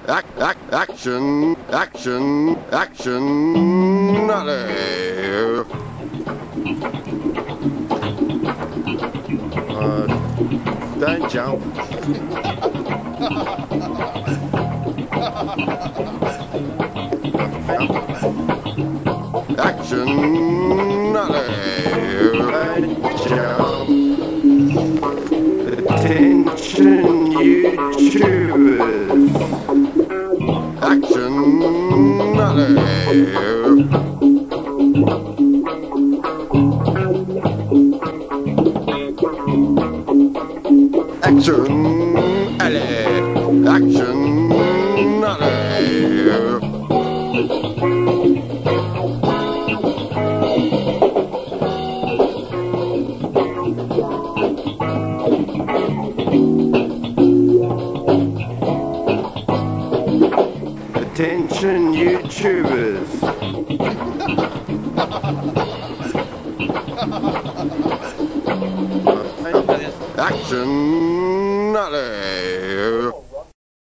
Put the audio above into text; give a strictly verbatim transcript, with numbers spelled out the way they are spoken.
Ac ac action, action, action, allez. Uh, don't jump. Action, allez. Don't jump. Attention, YouTubers. Action, allez. Action, allez. Action, allez. Attention, YouTubers. Action, allez.